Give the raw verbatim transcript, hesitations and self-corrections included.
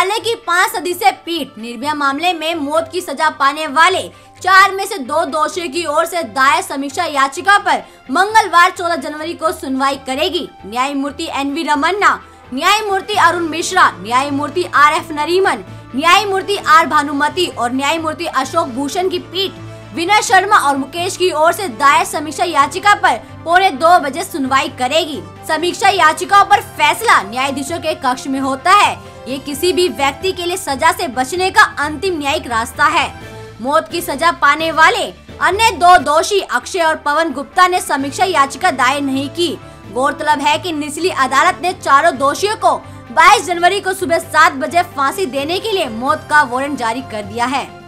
न्यायालय की पांच सदस्यीय पीठ निर्भया मामले में मौत की सजा पाने वाले चार में से दो दोषियों की ओर से दायर समीक्षा याचिका पर मंगलवार चौदह जनवरी को सुनवाई करेगी। न्यायमूर्ति एन वी रमन्ना, न्यायमूर्ति अरुण मिश्रा, न्यायमूर्ति आर एफ नरीमन, न्यायमूर्ति आर भानुमति और न्यायमूर्ति अशोक भूषण की पीठ विनय शर्मा और मुकेश की ओर से दायर समीक्षा याचिका पर पौने दो बजे सुनवाई करेगी। समीक्षा याचिकाओं पर फैसला न्यायाधीशों के कक्ष में होता है। ये किसी भी व्यक्ति के लिए सजा से बचने का अंतिम न्यायिक रास्ता है। मौत की सजा पाने वाले अन्य दो दोषी अक्षय और पवन गुप्ता ने समीक्षा याचिका दायर नहीं की। गौरतलब है कि निचली अदालत ने चारों दोषियों को बाईस जनवरी को सुबह सात बजे फांसी देने के लिए मौत का वारंट जारी कर दिया है।